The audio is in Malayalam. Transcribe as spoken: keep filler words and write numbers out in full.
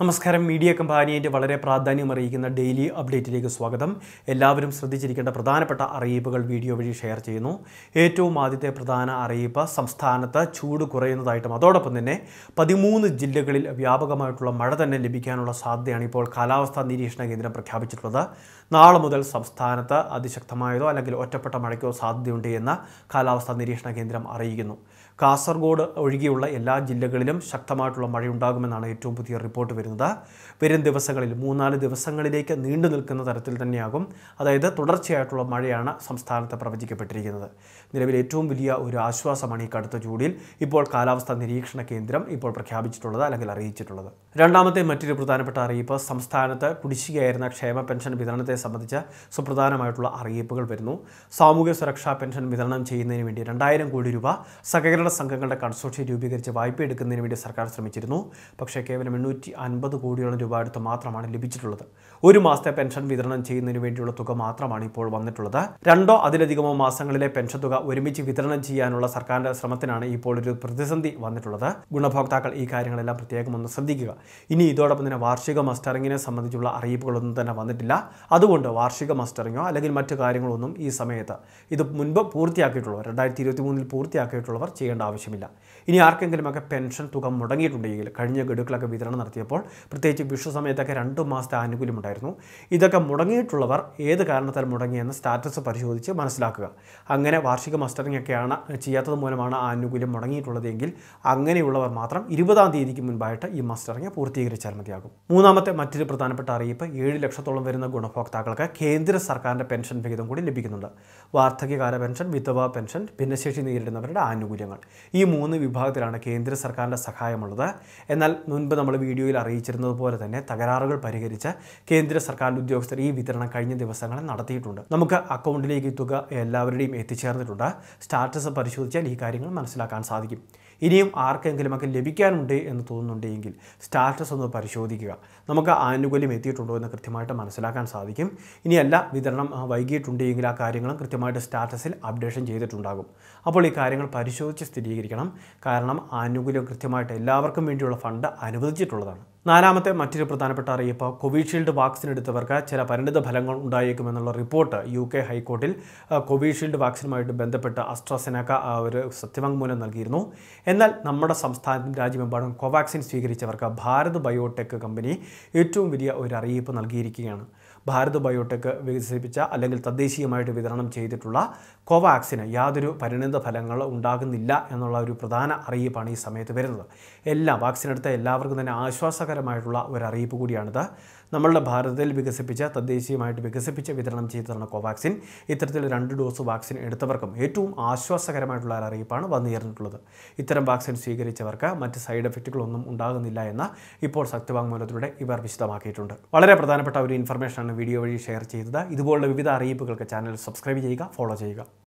നമസ്കാരം. മീഡിയ കമ്പാനിയുടെ വളരെ പ്രാധാന്യമറിയിക്കുന്ന ഡെയിലി അപ്ഡേറ്റിലേക്ക് സ്വാഗതം. എല്ലാവരും ശ്രദ്ധിച്ചിരിക്കേണ്ട പ്രധാനപ്പെട്ട അറിയിപ്പുകൾ വീഡിയോ വഴി ഷെയർ ചെയ്യുന്നു. ഏറ്റവും ആദ്യത്തെ പ്രധാന അറിയിപ്പ്, സംസ്ഥാനത്ത് ചൂട് കുറയുന്നതായിട്ടും അതോടൊപ്പം തന്നെ പതിമൂന്ന് ജില്ലകളിൽ വ്യാപകമായിട്ടുള്ള മഴ തന്നെ ലഭിക്കാനുള്ള സാധ്യതയാണ് ഇപ്പോൾ കാലാവസ്ഥാ നിരീക്ഷണ കേന്ദ്രം പ്രഖ്യാപിച്ചിട്ടുള്ളത്. നാളെ മുതൽ സംസ്ഥാനത്ത് അതിശക്തമായതോ അല്ലെങ്കിൽ ഒറ്റപ്പെട്ട മഴയ്ക്കോ സാധ്യതയുണ്ട് എന്ന് കാലാവസ്ഥാ നിരീക്ഷണ കേന്ദ്രം അറിയിക്കുന്നു. കാസർഗോഡ് ഒഴികെയുള്ള എല്ലാ ജില്ലകളിലും ശക്തമായിട്ടുള്ള മഴയുണ്ടാകുമെന്നാണ് ഏറ്റവും പുതിയ റിപ്പോർട്ട് വരുന്നത്. വരും ദിവസങ്ങളിൽ മൂന്നാല് ദിവസങ്ങളിലേക്ക് നീണ്ടു നിൽക്കുന്ന തരത്തിൽ തന്നെയാകും, അതായത് തുടർച്ചയായിട്ടുള്ള മഴയാണ് സംസ്ഥാനത്ത് പ്രവചിക്കപ്പെട്ടിരിക്കുന്നത്. നിലവിൽ ഏറ്റവും വലിയ ഒരു ആശ്വാസമാണ് ഈ കടുത്ത ചൂടിൽ ഇപ്പോൾ കാലാവസ്ഥാ നിരീക്ഷണ കേന്ദ്രം ഇപ്പോൾ പ്രഖ്യാപിച്ചിട്ടുള്ളത് അല്ലെങ്കിൽ അറിയിച്ചിട്ടുള്ളത്. രണ്ടാമത്തെ മറ്റൊരു പ്രധാനപ്പെട്ട അറിയിപ്പ്, സംസ്ഥാനത്ത് കുടിശ്ശികയായിരുന്ന ക്ഷേമ പെൻഷൻ വിതരണത്തെ സംബന്ധിച്ച് സുപ്രധാനമായിട്ടുള്ള അറിയിപ്പുകൾ വരുന്നു. സാമൂഹ്യ സുരക്ഷാ പെൻഷൻ വിതരണം ചെയ്യുന്നതിന് വേണ്ടി രണ്ടായിരം കോടി രൂപ സഹകരണ സംഘങ്ങളുടെ കൺസോർഷ്യം രൂപീകരിച്ച് വായ്പ എടുക്കുന്നതിന് വേണ്ടി സർക്കാർ ശ്രമിച്ചിരുന്നു. പക്ഷേ കേവലം എണ്ണൂറ്റി അൻപത് കോടിയോളം രൂപ അടുത്ത് മാത്രമാണ് ലഭിച്ചിട്ടുള്ളത്. ഒരു മാസത്തെ പെൻഷൻ വിതരണം ചെയ്യുന്നതിന് വേണ്ടിയുള്ള തുക മാത്രമാണ് ഇപ്പോൾ വന്നിട്ടുള്ളത്. രണ്ടോ അതിലധികമോ മാസങ്ങളിലെ പെൻഷൻ തുക ഒരുമിച്ച് വിതരണം ചെയ്യാനുള്ള സർക്കാരിന്റെ ശ്രമത്തിനാണ് ഇപ്പോൾ ഒരു പ്രതിസന്ധി വന്നിട്ടുള്ളത്. ഗുണഭോക്താക്കൾ ഈ കാര്യങ്ങളെല്ലാം പ്രത്യേകം ഒന്ന് ശ്രദ്ധിക്കുക. ഇനി ഇതോടൊപ്പം തന്നെ വാർഷിക മസ്റ്ററിങ്ങിനെ സംബന്ധിച്ചുള്ള അറിയിപ്പുകളൊന്നും തന്നെ വന്നിട്ടില്ല. അതുകൊണ്ട് വാർഷിക മസ്റ്ററിങ്ങോ അല്ലെങ്കിൽ മറ്റു കാര്യങ്ങളൊന്നും ഈ സമയത്ത് ഇത് മുൻപ് പൂർത്തിയാക്കിയിട്ടുള്ളവർ രണ്ടായിരത്തി ഇരുപത്തി മൂന്നിൽ പൂർത്തിയാക്കിയിട്ടുള്ളവർ ചെയ്യേണ്ട ആവശ്യമില്ല. ഇനി ആർക്കെങ്കിലുമൊക്കെ പെൻഷൻ തുക മുടങ്ങിയിട്ടുണ്ടെങ്കിൽ കഴിഞ്ഞ ഗഡുക്കളൊക്കെ വിതരണം നടത്തിയപ്പോൾ പ്രത്യേകിച്ച് വിഷു സമയത്തൊക്കെ രണ്ട് മാസത്തെ ആനുകൂല്യം ഉണ്ടായിരുന്നു. ഇതൊക്കെ മുടങ്ങിയിട്ടുള്ളവർ ഏത് കാരണത്താൽ മുടങ്ങിയെന്ന് സ്റ്റാറ്റസ് പരിശോധിച്ച് മനസ്സിലാക്കുക. അങ്ങനെ വാർഷിക മസ്റ്ററിംഗ് ഒക്കെയാണ് ചെയ്യാത്തത് മൂലമാണ് ആനുകൂല്യം മുടങ്ങിയിട്ടുള്ളതെങ്കിൽ അങ്ങനെയുള്ളവർ മാത്രം ഇരുപതാം തീയതിക്ക് മുൻപായിട്ട് ഈ മസ്റ്ററിംഗ് പൂർത്തീകരിച്ചാൽ മതിയാകും. മൂന്നാമത്തെ മറ്റൊരു പ്രധാനപ്പെട്ട അറിയിപ്പ്, ഏഴ് ലക്ഷത്തോളം വരുന്ന ഗുണഭോക്താക്കൾക്ക് കേന്ദ്ര സർക്കാരിൻ്റെ പെൻഷൻ വിഹിതം കൂടി ലഭിക്കുന്നുണ്ട്. വാർദ്ധക്യകാല പെൻഷൻ, വിധവാ പെൻഷൻ, ഭിന്നശേഷി നേരിടുന്നവരുടെ ആനുകൂല്യങ്ങൾ, ഈ മൂന്ന് വിഭാഗത്തിലാണ് കേന്ദ്ര സർക്കാരിൻ്റെ സഹായമുള്ളത്. എന്നാൽ മുൻപ് നമ്മൾ വീഡിയോയിൽ അറിയിച്ചിരുന്നത് പോലെ തന്നെ തകരാറുകൾ പരിഹരിച്ച് കേന്ദ്ര സർക്കാരിൻ്റെ ഉദ്യോഗസ്ഥർ ഈ വിതരണം കഴിഞ്ഞ ദിവസങ്ങളിൽ നടത്തിയിട്ടുണ്ട്. നമുക്ക് അക്കൗണ്ടിലേക്ക് ഈ തുക എല്ലാവരുടെയും എത്തിച്ചേർന്നിട്ടുണ്ട്. സ്റ്റാറ്റസ് പരിശോധിച്ചാൽ ഈ കാര്യങ്ങൾ മനസ്സിലാക്കാൻ സാധിക്കും. ഇനിയും ആർക്കെങ്കിലുമൊക്കെ ലഭിക്കാനുണ്ട് എന്ന് തോന്നുന്നുണ്ടെങ്കിൽ സ്റ്റാറ്റസ് ഒന്ന് പരിശോധിക്കുക. നമുക്ക് ആനുകൂല്യം എത്തിയിട്ടുണ്ടോ എന്ന് കൃത്യമായിട്ട് മനസ്സിലാക്കാൻ സാധിക്കും. ഇനിയല്ല വിതരണം വൈകിയിട്ടുണ്ടെങ്കിൽ ആ കാര്യങ്ങളും കൃത്യമായിട്ട് സ്റ്റാറ്റസിൽ അപ്ഡേഷൻ ചെയ്തിട്ടുണ്ടാകും. അപ്പോൾ ഈ കാര്യങ്ങൾ പരിശോധിച്ച് സ്ഥിരീകരിക്കണം. കാരണം ആനുകൂല്യം കൃത്യമായിട്ട് എല്ലാവർക്കും വേണ്ടിയുള്ള ഫണ്ട് അനുവദിച്ചിട്ടുള്ളതാണ്. നാലാമത്തെ മറ്റൊരു പ്രധാനപ്പെട്ട അറിയിപ്പ്, കോവിഷീൽഡ് വാക്സിൻ എടുത്തവർക്ക് ചില പരിണിത ഫലങ്ങൾ ഉണ്ടായേക്കുമെന്നുള്ള റിപ്പോർട്ട് യു കെ ഹൈക്കോർട്ടിൽ കോവിഷീൽഡ് വാക്സിനുമായിട്ട് ബന്ധപ്പെട്ട് അസ്ട്രാസെനക്ക ഒരു സത്യവാങ്മൂലം നൽകിയിരുന്നു. എന്നാൽ നമ്മുടെ സംസ്ഥാനത്തും രാജ്യമെമ്പാടും കോവാക്സിൻ സ്വീകരിച്ചവർക്ക് ഭാരത് ബയോടെക് കമ്പനി ഏറ്റവും വലിയ ഒരു അറിയിപ്പ് നൽകിയിരിക്കുകയാണ്. ഭാരത് ബയോടെക് വികസിപ്പിച്ച അല്ലെങ്കിൽ തദ്ദേശീയമായിട്ട് വിതരണം ചെയ്തിട്ടുള്ള കോവാക്സിന് യാതൊരു പരിണിത ഫലങ്ങൾ ഉണ്ടാകുന്നില്ല എന്നുള്ള ഒരു പ്രധാന അറിയിപ്പാണ് ഈ സമയത്ത് വരുന്നത്. എല്ലാ വാക്സിൻ എടുത്ത എല്ലാവർക്കും തന്നെ ആശ്വാസകരമായിട്ടുള്ള ഒരു അറിയിപ്പ് കൂടിയാണിത്. നമ്മളുടെ ഭാരതത്തിൽ വികസിപ്പിച്ച തദ്ദേശീയമായിട്ട് വികസിപ്പിച്ച് വിതരണം ചെയ്തതാണ് കോവാക്സിൻ. ഇത്തരത്തിൽ രണ്ട് ഡോസ് വാക്സിൻ എടുത്തവർക്കും ഏറ്റവും ആശ്വാസകരമായിട്ടുള്ള ഒരു അറിയിപ്പാണ് വന്നുയർന്നിട്ടുള്ളത്. ഇത്തരം വാക്സിൻ സ്വീകരിച്ചവർക്ക് മറ്റ് സൈഡ് എഫക്റ്റുകളൊന്നും ഉണ്ടാകുന്നില്ല എന്ന് ഇപ്പോൾ സത്യവാങ്മൂലത്തിലൂടെ ഇവർ വിശദമാക്കിയിട്ടുണ്ട്. വളരെ പ്രധാനപ്പെട്ട ഒരു ഇൻഫർമേഷനാണ് വീഡിയോ വഴി ഷെയർ ചെയ്തത്. ഇതുപോലുള്ള വിവിധ അറിയിപ്പുകൾക്ക് ചാനൽ സബ്സ്ക്രൈബ് ചെയ്യുക, ഫോളോ ചെയ്യുക.